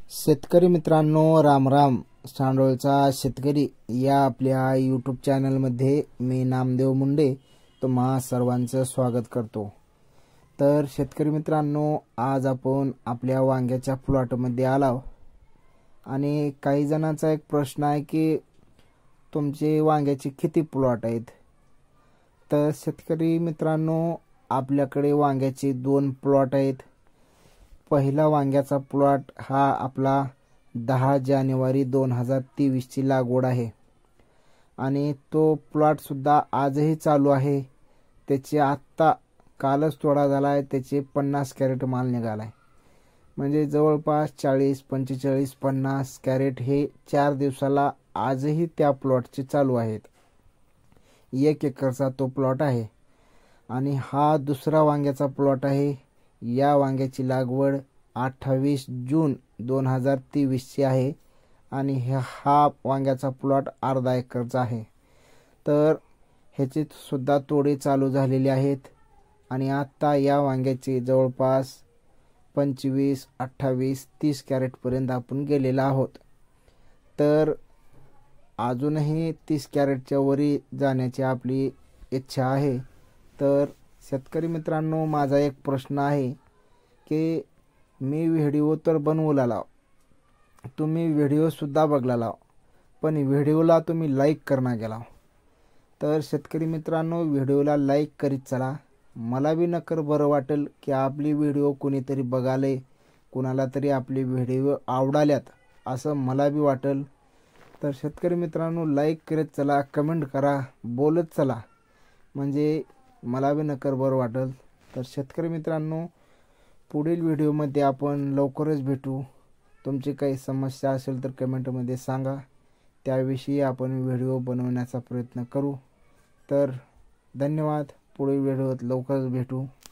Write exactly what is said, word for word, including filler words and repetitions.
शेतकरी मित्रांनो, राम राम. सांडोळचा शेतकरी या आपल्या यूट्यूब चॅनलमध्ये मी नामदेव मुंडे तुम्हा सर्वांचं स्वागत करतो. तर शेतकरी मित्रांनो, आज आपण आपल्या वांग्याच्या प्लॉटमध्ये आलो आणि काही जणांचा एक प्रश्न आहे की तुमचे वांग्याचे किती प्लॉट आहेत. तर शेतकरी मित्रांनो, आपल्याकडे वांग्याचे दोन प्लॉट आहेत. पहिला वांग्याचा प्लॉट हा आपला दहा जानेवारी दोन हजार तेवीस ची लागवड आहे आणि तो प्लॉट सुद्धा आजही चालू आहे. त्याचे आत्ता कालच तोडा झाला आहे. त्याचे पन्नास कॅरेट माल निघाला आहे. म्हणजे जवळपास चाळीस पंचेचाळीस पन्नास कॅरेट हे चार दिवसाला आजही त्या प्लॉटचे चालू आहेत. एक एकरचा तो प्लॉट आहे आणि हा दुसरा वांग्याचा प्लॉट आहे. या वांग्याची लागवड अठ्ठावीस जून दोन हजार तेवीस ची आहे आणि हा वांग्याचा प्लॉट अर्धा एकरचा आहे. तर ह्याचे सुद्धा तोडे चालू झालेले आहेत आणि आता या वांग्याचे जवळपास पंचवीस अठ्ठावीस तीस कॅरेटपर्यंत आपण गेलेला आहोत. तर अजूनही तीस कॅरेटच्या वरी जाण्याची आपली इच्छा आहे. तर शेतकरी मित्रांनो, माझा एक प्रश्न आहे की मी व्हिडिओ तर बनवला लाव, तुम्ही व्हिडिओसुद्धा बघला लाव, पण व्हिडिओला तुम्ही लाईक करणं गेला. तर शेतकरी मित्रांनो, व्हिडिओला लाईक करीत चला. मला बी नक्कर बरं वाटेल की आपली व्हिडिओ कोणीतरी बघाले, कुणाला तरी आपले व्हिडिओ आवडाल्यात असं मला बी वाटेल. तर शेतकरी मित्रांनो, लाईक करत चला, कमेंट करा, बोलत चला, म्हणजे मला बी नक्कर बरं वाटेल. तर शेतकरी मित्रांनो, पुढील व्हिडिओमध्ये आपण लवकरच भेटू. तुमची काही समस्या असेल तर कमेंटमध्ये सांगा, त्याविषयी आपण व्हिडिओ बनवण्याचा प्रयत्न करू. तर धन्यवाद. पुढील व्हिडिओत लवकरच भेटू.